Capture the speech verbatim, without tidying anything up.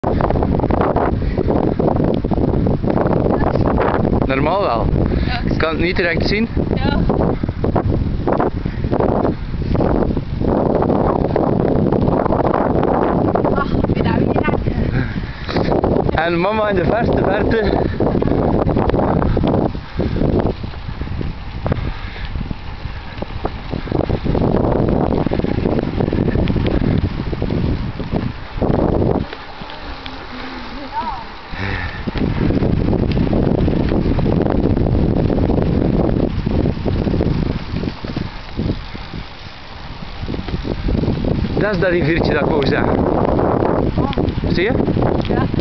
Normaal wel. Ja, ik Ik kan het niet direct zien. Ja. Ach, ik ben niet raken. En mama in de verste verte. Dat is dat riviertje dat ik wou zeggen. Zie je? Ja.